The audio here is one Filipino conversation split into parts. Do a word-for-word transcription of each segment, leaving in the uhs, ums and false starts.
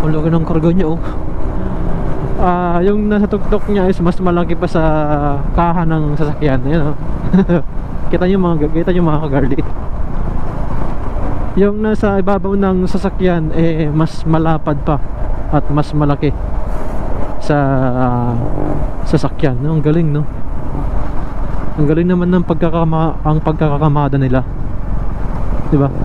Ang laki ng karga niya oh. Ah, yung nasa tuktok niya is mas malaki pa sa kaha ng sasakyan. Ayan oh. Kita niyo mga kita niyo mga kagarli. Yung nasa ibabaw ng sasakyan eh mas malapad pa at mas malaki sa uh, sasakyan. No? Ang galing no. Ang galing naman ng pagkakama ang pagkakakamada nila. 'Di ba?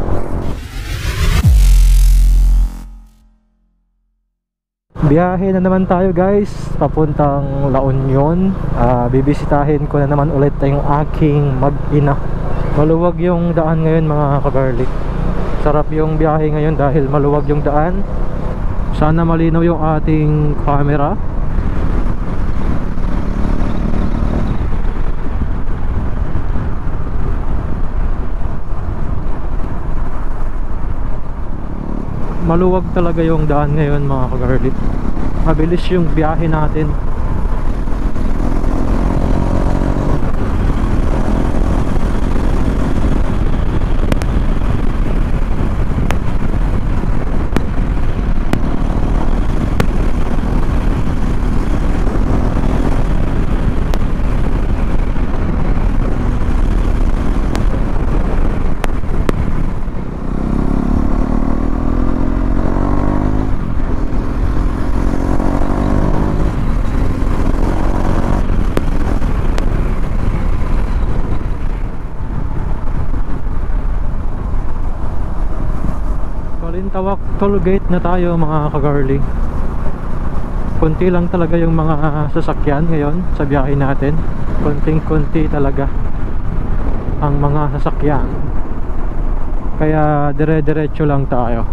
Biyahe na naman tayo guys, papuntang La Union. uh, Bibisitahin ko na naman ulit yung aking mag-ina. Maluwag yung daan ngayon mga kagarlic. Sarap yung biyahe ngayon dahil maluwag yung daan. Sana malinaw yung ating camera. Maluwag talaga yung daan ngayon mga kagarlic. Mabilis yung biyahe natin. Balintawak toll gate na tayo mga kagarli. Konti lang talaga yung mga sasakyan ngayon sa biyahe natin. Konting konti talaga ang mga sasakyan. Kaya dire-diretso lang tayo.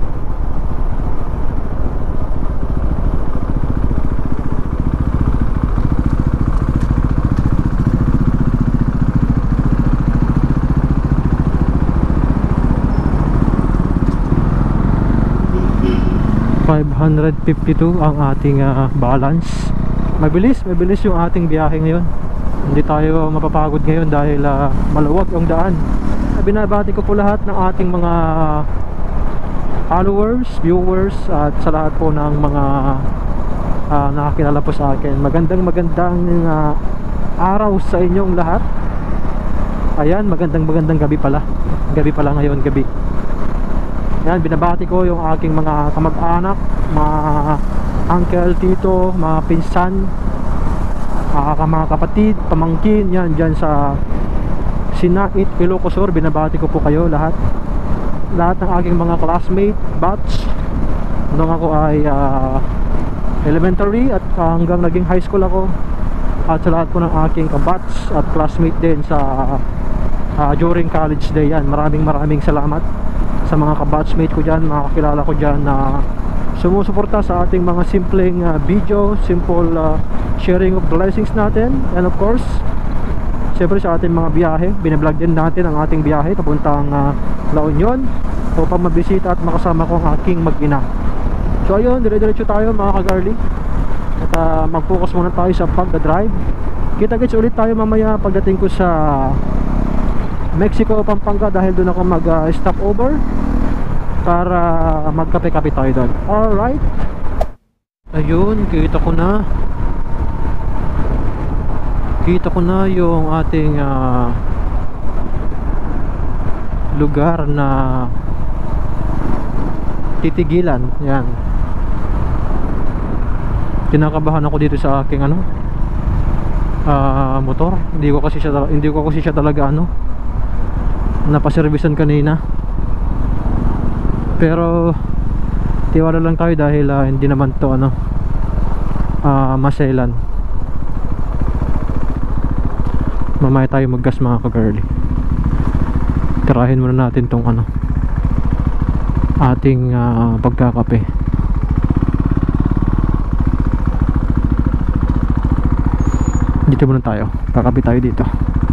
five fifty-two ang ating uh, balance. Mabilis, mabilis yung ating biyahe ngayon. Hindi tayo mapapagod ngayon dahil uh, maluwag ang daan. Binabati ko po lahat ng ating mga followers, viewers at sa lahat po ng mga uh, nakakilala po sa akin. Magandang magandang uh, araw sa inyong lahat. Ayan, magandang magandang gabi pala. Gabi pala ngayon, gabi. Yan, binabati ko yung aking mga kamag-anak, mga uncle, tito, mga pinsan, uh, mga kapatid, pamangkin, yan, dyan sa Sinait, Ilocos, binabati ko po kayo lahat. Lahat ng aking mga classmate, batch, nung ako ay uh, elementary at uh, hanggang naging high school ako. At sa lahat po ng aking kabatch at classmate din sa uh, during college day, yan, maraming maraming salamat sa mga kabatchmate ko dyan, mga kakilala ko dyan na sumusuporta sa ating mga simpleng uh, video, simple uh, sharing of blessings natin. And of course, siyempre sa ating mga biyahe, binablog din natin ang ating biyahe papuntang uh, La Union upang mabisita at makasama ko ang aking mag-ina. So ayun, dire-diretso tayo mga kagarli. At uh, mag-focus muna tayo sa pag-drive. Kita-kits ulit tayo mamaya pagdating ko sa Mexico, Pampanga, dahil doon ako mag-stop uh, over para magkape-kape tayo doon. Alright. Ayun, kita ko na. Kita ko na yung ating uh, lugar na titigilan. Yan. Kinakabahan ako dito sa aking ano uh, motor. Hindi ko kasi siya hindi ko kasi siya talaga ano napaservisan kanina. Pero tiwala lang tayo dahil uh, hindi naman to ano uh, maselan. Mamaya tayo maggas mga ka-girly. Tirahin muna natin tong ano ating uh, pagkakape. Dito muna tayo, kakape tayo dito.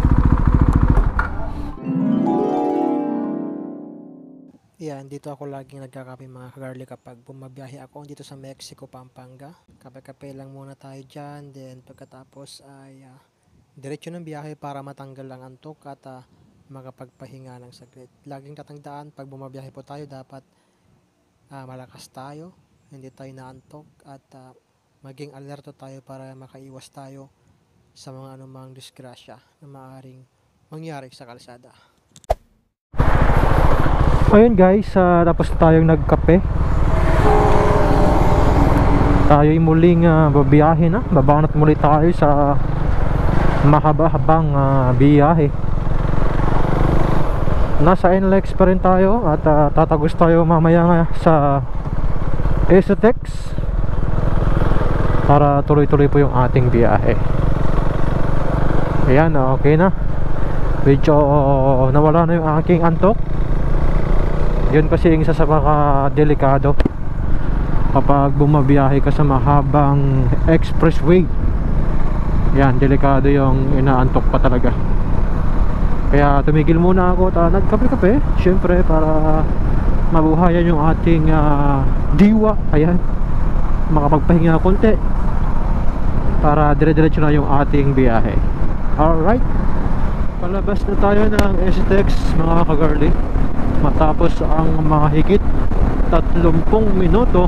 Yan, dito ako laging nagkakape mga ka-girly kapag bumabiyahe ako dito sa Mexico, Pampanga. Kape-kape lang muna tayo dyan. Then pagkatapos ay uh, diretso ng biyahe para matanggal ang antok at uh, makapagpahinga ng saglit. Laging tatandaan pag bumabiyahe po tayo dapat uh, malakas tayo hindi tayo naantok at uh, maging alerto tayo para makaiwas tayo sa mga anumang disgrasya na maaaring mangyari sa kalsada. Ayun guys, uh, tapos tayong nagkape. Tayo'y muling uh, babiyahe na. Babanat muli tayo sa mahaba-habang uh, biyahe. Nasa N L E X pa rin tayo at uh, tatagos tayo mamaya nga sa EZTEX para tuloy-tuloy po yung ating biyahe. Ayan, okay na. Medyo uh, nawala na yung aking antok. Yun kasi yung isa sa mga delikado kapag bumabiyahe ka sa mahabang expressway. Yan, delikado yung inaantok pa talaga. Kaya tumigil muna ako at uh, nagkape-kape, syempre para mabuhayan yung ating uh, diwa. Ayan, makapagpahinga konti para dire-diretso na yung ating biyahe. Alright, palabas na tayo ng EZTEX mga ka-girly. Matapos ang mga higit tatlumpung minuto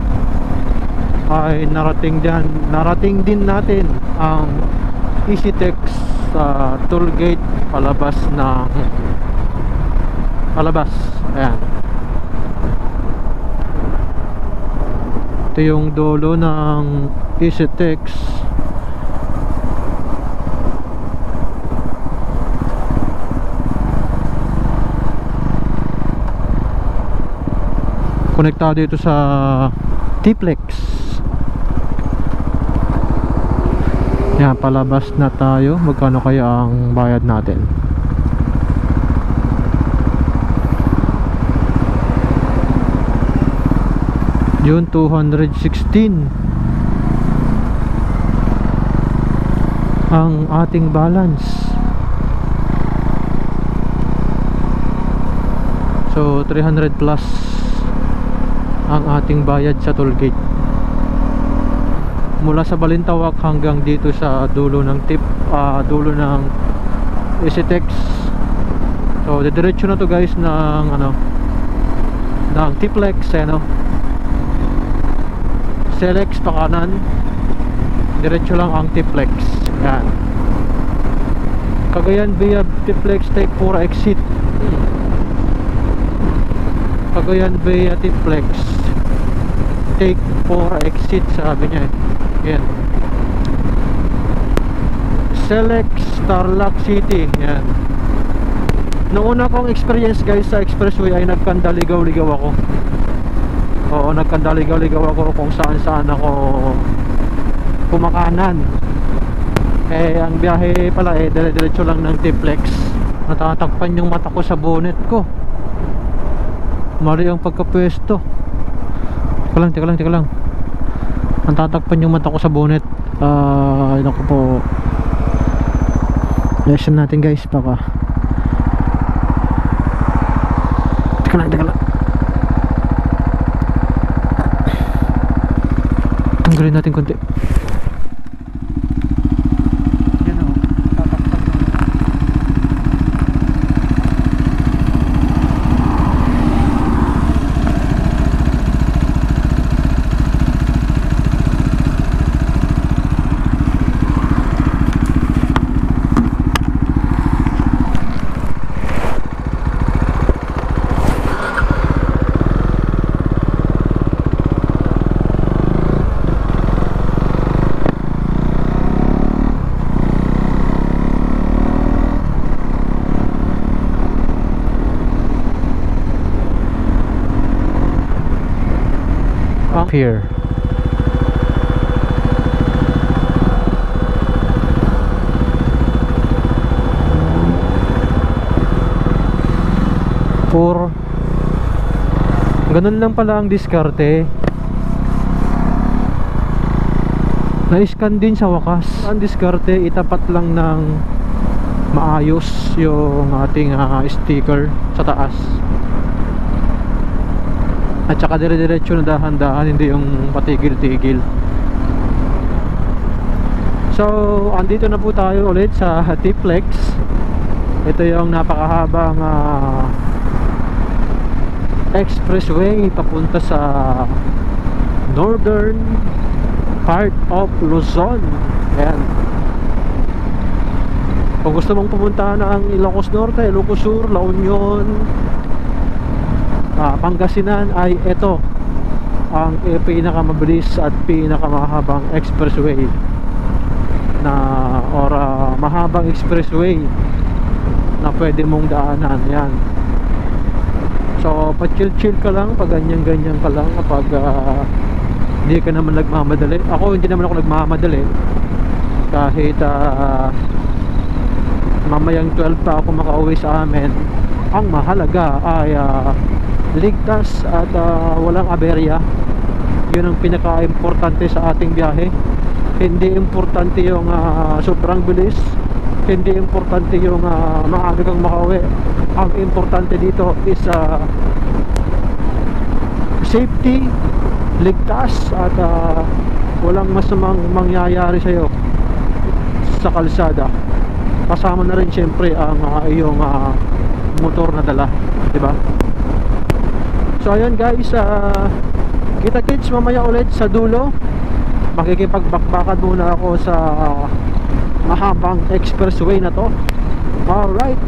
ay narating din, narating din natin ang EZTEX sa uh, tollgate palabas ng palabas. Ayan, ito yung dulo ng EZTEX. Konektado ito sa T-Plex. Yan, palabas na tayo. Magkano kaya ang bayad natin? Yun, two hundred sixteen ang ating balance. So three hundred plus ang ating bayad sa tollgate mula sa Balintawak hanggang dito sa dulo ng tip uh, dulo ng EZTEX. So didiretso na to guys ng ano ng T-Plex, ano, Selex pa kanan, diretso lang ang T-Plex. Yan, Cagayan via T-Plex type four exit. Cagayan via T-Plex take four exit, sabi niya. Yan, Selex Tarlac City. Yan, noong una kong experience guys sa expressway ay nagkandaligaw-ligaw ako. Oo, nagkandaligaw-ligaw ako kung saan saan ako kumakanan. Eh ang biyahe pala eh dire-diretso lang ng T-Plex. Natatakpan yung mata ko sa bonnet ko. Mali ang pagkapwesto. Teka lang, teka lang, teka lang. Ang tatakpan yung mata ko sa bonnet. Ah, uh, naku po. Lesson natin guys, baka. Teka lang, teka lang. Tanggalin natin konti. Here, for ganun lang pala ang diskarte. Na-scan din sa wakas. Ang diskarte, itapat lang ng maayos yung ating uh, sticker sa taas. At saka dire-diretso na dahan-dahan, hindi yung patigil-tigil. So, andito na po tayo ulit sa T-Plex. Ito yung napakahabang uh, expressway papunta sa northern part of Luzon. Ayan. Kung gusto mong pumunta ng Ilocos Norte, Ilocos Sur, La Union, ah, Pangasinan, ay ito ang eh, pinakamabilis at pinakamahabang expressway na or uh, mahabang expressway na pwede mong daanan. Yan. So pa-chill-chill ka lang, pag ganyan-ganyan ka lang, kapag uh, hindi ka naman nagmamadali. Ako hindi naman ako nagmamadali kahit uh, mamayang twelve pa ako makauwi sa amin. Ang mahalaga ay uh, ligtas at uh, walang aberya. Yun ang pinaka-importante sa ating biyahe. Hindi importante yung uh, sobrang bilis, hindi importante yung uh, maaga kang makauwi. Ang importante dito is uh, safety, ligtas, at uh, walang masamang mangyayari sa'yo sa kalsada. Kasama na rin syempre ang uh, iyong uh, motor na dala, diba? So ayun guys, uh, kita kits mamaya ulit sa dulo. Makikipagbakbakan muna ako sa uh, mahabang expressway na to. Alright.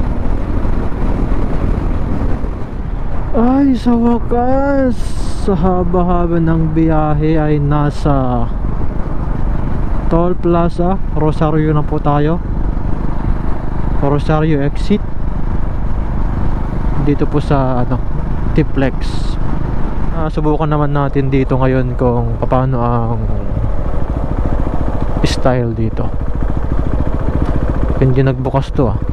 Ay, sa wakas, sa haba-haba ng biyahe ay nasa Toll Plaza, Rosario na po tayo. Rosario exit. Dito po sa ano, T-Flex. Uh, subukan naman natin dito ngayon kung paano ang style dito. Hindi nagbukas to ah.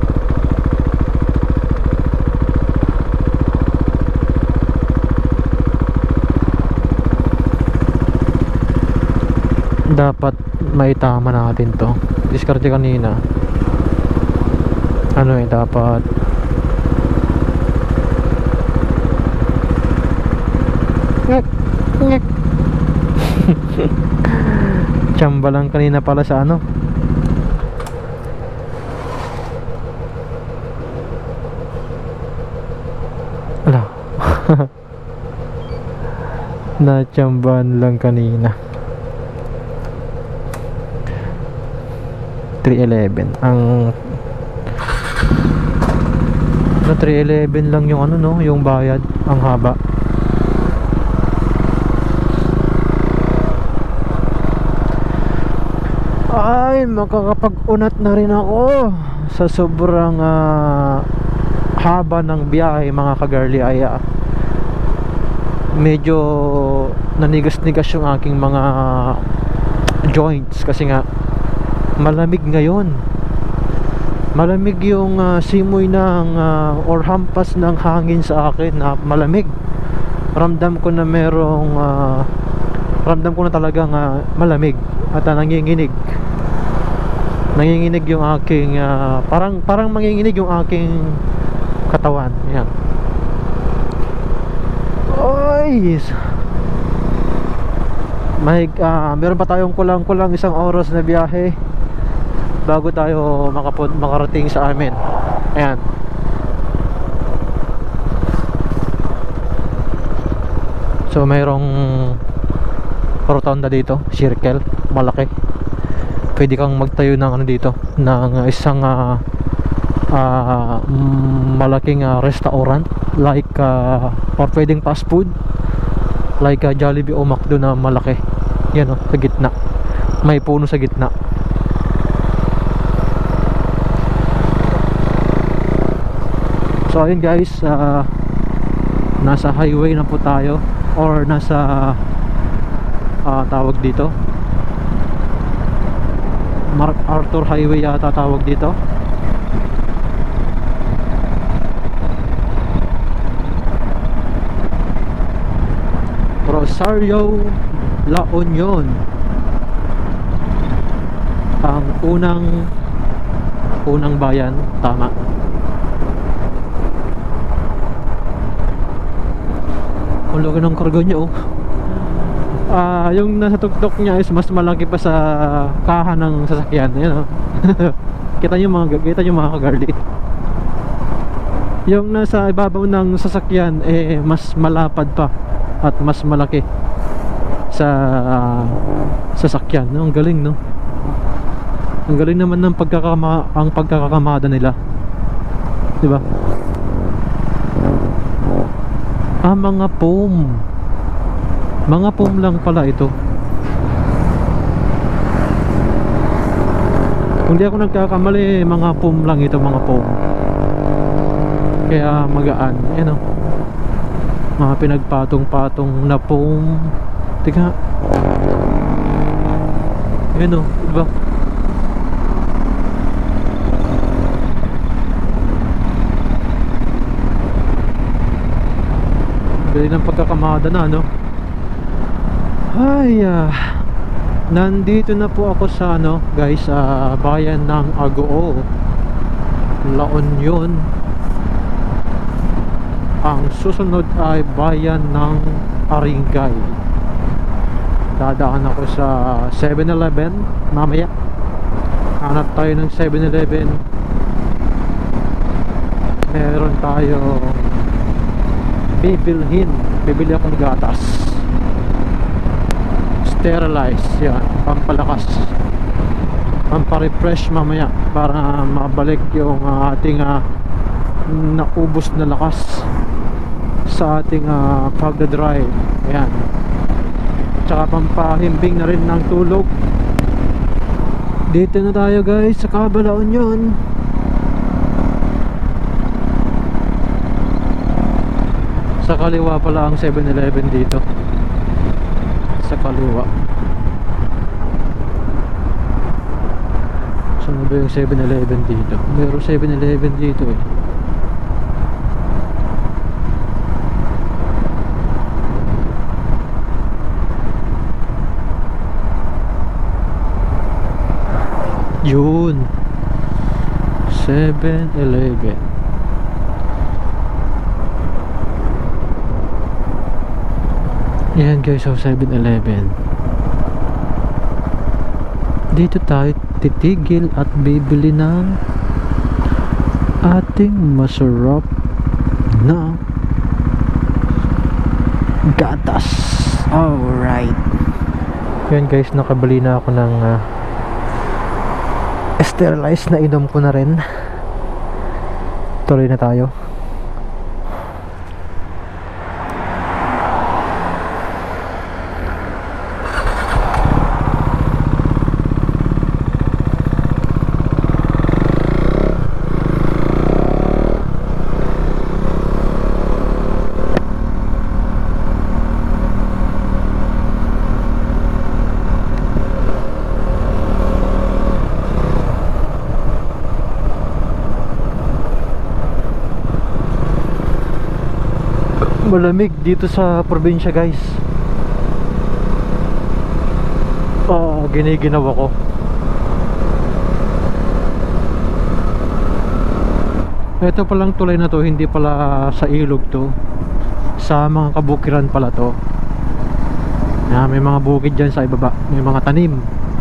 Dapat may tama natin to. Diskarte kanina. Ano eh, dapat ngek ngek tsamba lang kanina pala sa ano. Ala. Natsambahan lang kanina. three eleven ang na three eleven lang yung ano no, yung bayad, ang haba. Ay, makakapag-unat na rin ako sa sobrang uh, haba ng biyahe mga kagarli. Ay uh, medyo nanigas-nigas yung aking mga joints kasi nga malamig ngayon. Malamig yung uh, simoy ng uh, or hampas ng hangin sa akin na malamig. Ramdam ko na merong uh, ramdam ko na talagang uh, malamig at uh, nanginginig. Nanginginig yung aking uh, parang parang manginginig yung aking katawan. Yan. Oy. May uh, meron pa tayong kulang-kulang isang oras na biyahe bago tayo makapun makarating sa amin. Ayan. So mayroong rotonda dito, circle, malaki. Pwede kang magtayo ng ano dito, ng isang uh, uh, malaking uh, restaurant like uh, or pwedeng fast food like uh, Jollibee o McDo na malaki. Yan o, sa gitna. May puno sa gitna. So ayun guys, uh, nasa highway na po tayo or nasa uh, tawag dito Mark Arthur Highway yata tawag dito. Rosario, La Union, ang unang unang bayan, tama. Ang laki ng karga niya oh. Ah, yung nasa tuktok niya is mas malaki pa sa kaha ng sasakyan. Ayan oh. Kita niyo mga kita niyo mga kagarli. Yung nasa ibabaw ng sasakyan eh mas malapad pa at mas malaki. sa uh, sasakyan, no? Ang galing, no? Ang galing naman ng pagkakama ang pagkakakamada nila, di ba? Ah, mga foam, mga foam lang pala ito. Kung di ako nagkakamali, mga foam lang ito, mga foam. Kaya magaan, yan o, mga pinagpatong-patong na foam. Tika, yan o, diba? Galing ng pagkakamada na, no? Ay, ah, nandito na po ako sa, ano, guys, sa uh, bayan ng Agoo, La Union. Ang susunod ay bayan ng Aringay. Dadaan ako sa seven eleven mamaya. Hanap tayo ng seven eleven. Meron tayo bibilhin. Bibili akong gatas, sterilize, yan, pampalakas, pamparefresh mamaya para mabalik yung uh, ating uh, naubos na lakas sa ating uh, pagdadrive. Ayan, tsaka pampahimbing na rin ng tulog. Dito na tayo, guys, sa Cabala Union. Sa kaliwa pala ang seven eleven dito, sa kaliwa. Saan ba yung seven eleven dito? Meron seven eleven dito eh. Yun, seven eleven. Yan, guys, so seven eleven. Dito tayo titigil at bibili ng ating masarap na gatas. Alright. Yan, guys, nakabili na ako ng uh, sterilized na inom ko na rin. Tuloy na tayo. Malamig dito sa probinsya, guys. Ah, giniginaw ako. Ito palang tulay na to, hindi pala sa ilog to, sa mga kabukiran pala to. Ah, may mga bukid dyan sa ibaba, may mga tanim.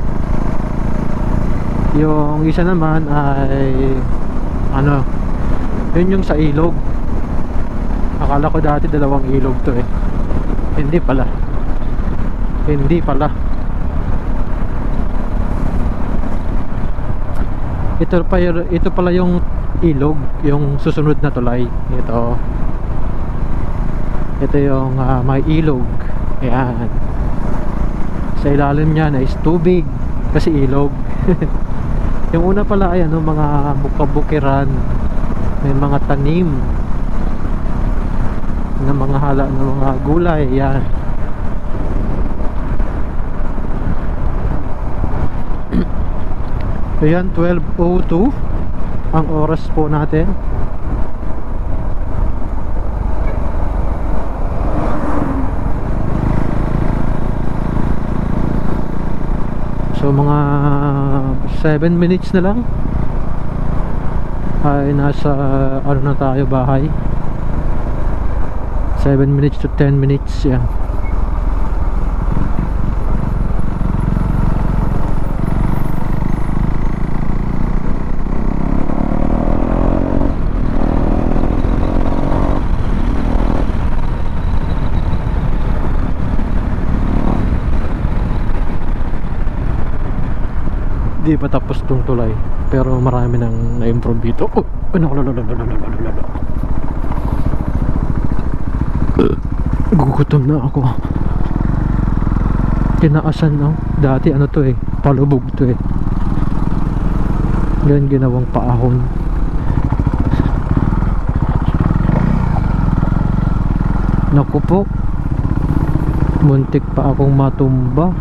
Yung isa naman ay ano, yun yung sa ilog. Akala ko dati dalawang ilog to eh. Hindi pala. Hindi pala. Ito pa, ito pala yung ilog, yung susunod na tulay. Ito. Ito yung uh, may ilog. Ayan. Sa ilalim niyan is tubig kasi ilog. Yung una pala ay ano, mga bukabukiran. May mga tanim ng mga hala ng mga gulay. Yan. Ayan, twelve oh two ang oras po natin. So mga seven minutes na lang ay nasa ano na tayo, bahay. Seven minutes to ten minutes. Yan. Hindi pa tapos tong tulay, pero marami nang na-improve dito. Oh, ano, lalo, lalo, lalo, lalo, lalo. Gugutom na ako. Tinaasan, no? Dati ano to eh, palubog to eh. Ngayon ginawang paahon. Naku po, muntik pa akong matumba.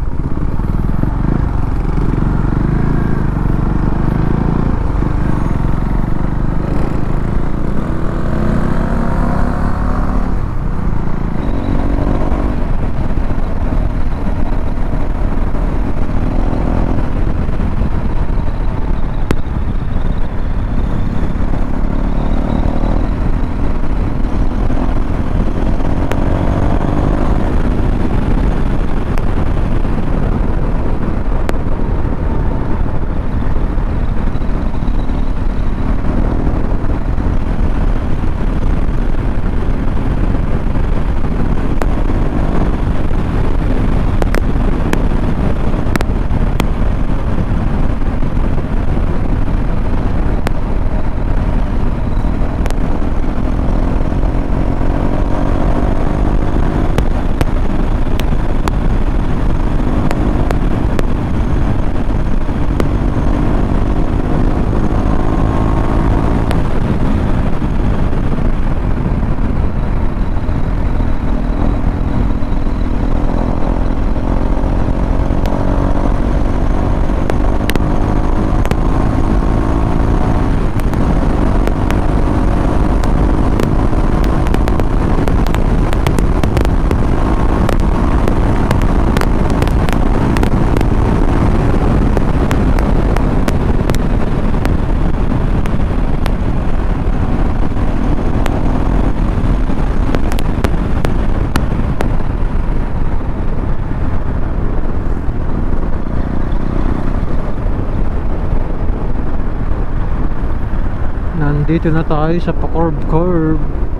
Nandito na tayo sa pa-curve-curve.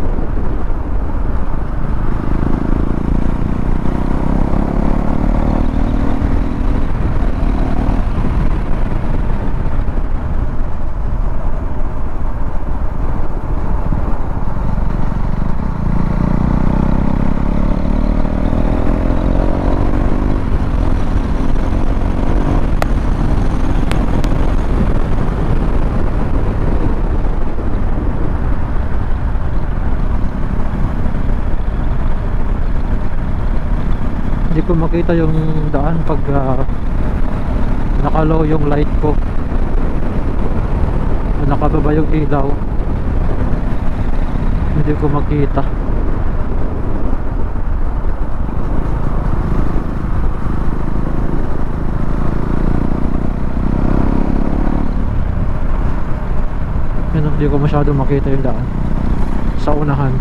Hindi ko makita yung daan pag uh, nakalow yung light ko, nakababa yung ilaw, hindi ko makita. Yan, hindi ko masyado makita yung daan sa unahan.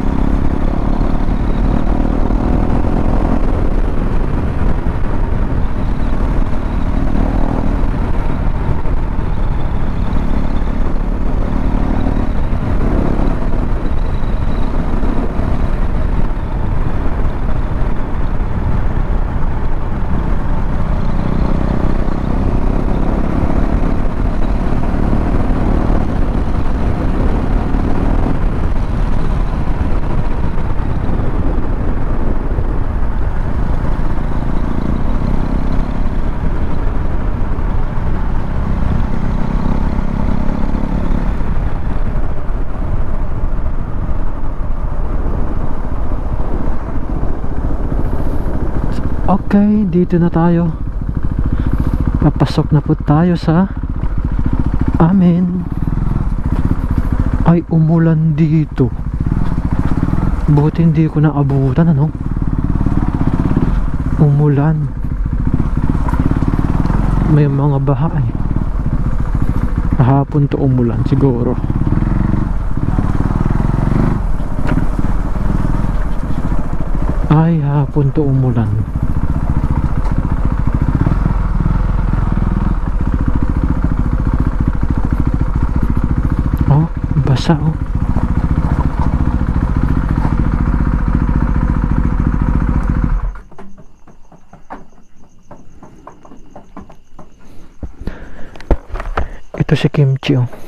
Okay, dito na tayo. Papasok na po tayo sa amin. Ay, umulan dito. Buti hindi ko naabutan, ano? Umulan. May mga baha eh. Kahapon to umulan siguro. Ay, hapon to umulan. Oh, basa oh. Ito si Kimchi oh.